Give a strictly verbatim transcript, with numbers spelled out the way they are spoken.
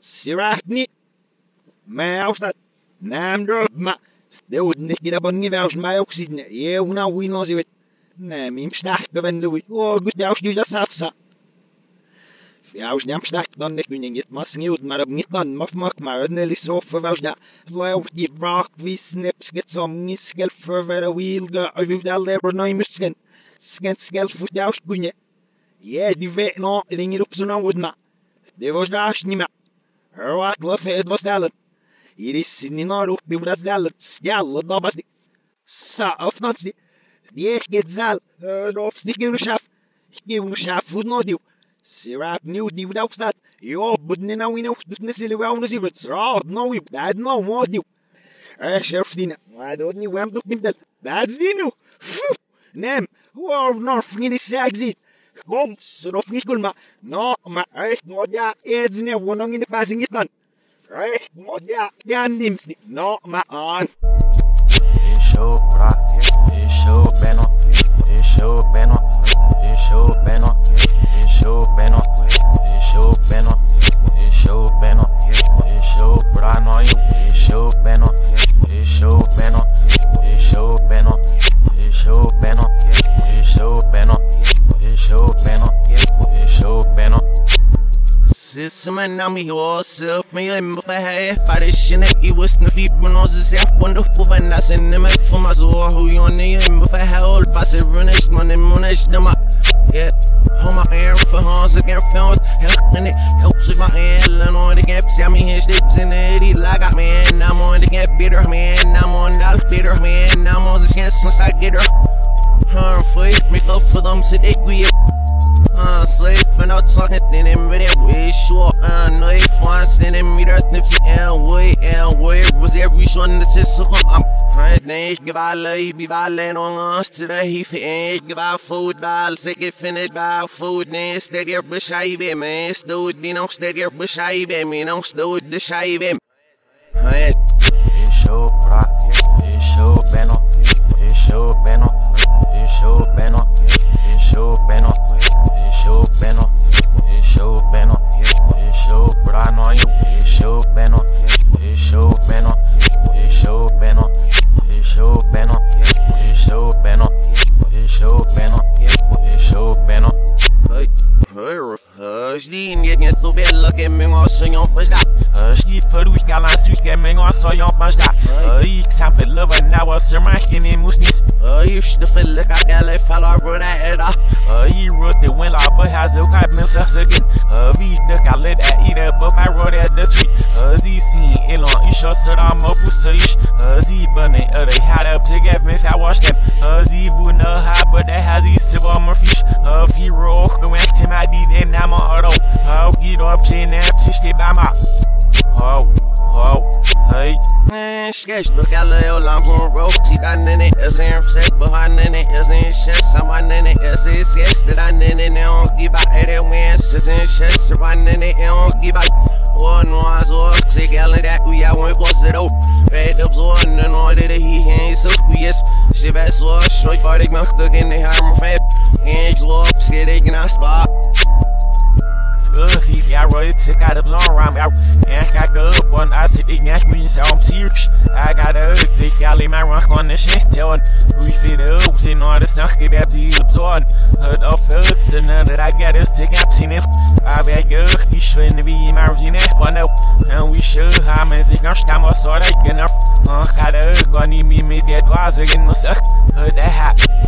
Siratni. Maar afstaat. Naam erop, maar. Stel niet dat ik niet was, maar ook zitten. Je hoe nou wie nou zit. Nee, mijn start bewenden we. Oh, goed, jou stuurt dat zelfs. Ja, als je hem start dan niet kun je niet maar sneeuwt, maar ook niet dan mag mag maar een hele sofa was daar. Vleuw die vraag wie snips get som niet schel voor de wiel ga of je dat lekker nooit meer sken. Sken schel voor jou kun je. Ja, die weet nog dingen op zo'n woord maar. Die was daar niet meer. Er was geloof het was dat. Hier is niet naar op wie dat dat. Ja, dat was die. Sa of not die. Die get zal. Of stikken schaf. Geef een schaf voor nooit. Sirap knew die without that. Yo, but now we know that necessarily well as it was right. No, you bad no more you. Eh, Sheriff Dina. I don't need wham to him that. That's Dino. Nem, who are not in this exit. Kom, son of Nicolma. No, my echt modia aids in a one in the passing it on. Echt modia, yeah, names. No, my aunt. It's show, bra. It's show, Beno. It's show, Beno. It's show, Beno. Show Beno, it show Beno, it show Beno, it show Brano, it show Beno, it show Beno, it show Beno, it show Beno, it show Beno, it show Beno, it show Beno. System now me yourself, me I'm a hair, but it's shit, it was no feet when I was a wonderful and that's in the map for my soul, who you on the end, if I had all pass it, runish, money, monish, them up. Yeah, hold my air for horns, looking for films, helping it, helps with my hand, and on the gap, see me his lips in the eighty, like I man, I'm on the gap, bitter man, I'm on that bitter man, I'm on the chance since I get her. Her free, make up for them, so they agree. Uh, slave, and I'm talking, then I'm ready, way short, uh, no, if once, then I'm meter, nipsy, and way, and way, was every one that's just so I'm. Nej, give our life, be violent on us today. He finished, give our food, val, sick it finished, val, food, then steady up, but shy him, man. Stood, you know, steady up, but shy him, you know, stood, the shy him. It's show, bra, it's show, Beno, it's show, Beno, it's show, Beno, it's show, Beno, it's show, Beno, it's show, Beno, it's show, Brano, it's show, Beno, it's show, Beno, it's show, Beno. It show Beno, it show Beno, it show Beno, it show Beno. Hey, hey, hush, die niet niet te veel lukken, men als ze jong pas daar. Hush, die verdoet gaan aan zoeken, men als ze jong pas daar. Hey, ik snap het leven, nou was er maar geen emoties. Hey, je is te veel lekker, ik leef al over de header. Hey, je root de wind op, hij has ook uit mensen zeggen. Hey, wie de kan let that eat up, but I wrote at the tree. Hey, die zien Elon, is zo zo dan maar poesjes. Hey, die bunny, they had up to get me if I watch them. Hey, die would know how, but that has these silver more fish. Hey, if you roll, go back to my beat, and I'm on auto. Hey, get up, chain up, stay by my. Oh, oh, hey. Man, sketch, look at Leo Lamps on road. See that in it, is in set behind in it, is in shit. Someone in it, is in sketch that I in it, they don't give out eighty wins. Is in shit, someone in it, they don't give out. Oh, no, I saw a sick alley that we are when was it up. Red ups on and all that he ain't so yes. She best so short, but they must look in the hammer fab. And slow up, see they can spot. See, I wrote it, I got a long round out. And I got up one, I said, they asked me, so I'm serious. I got a take, I lay my rock on the shit, telling. We fit up, sitting on the sun, get up to you, absorbed. Heard of hooks, and now that I got us, take up, seen it. I bet you, you shouldn't be in my routine, but no. And we should, I'm as if I'm stammer, so I can up. I got a gun, you meet me, that was again, no suck. Heard that hat.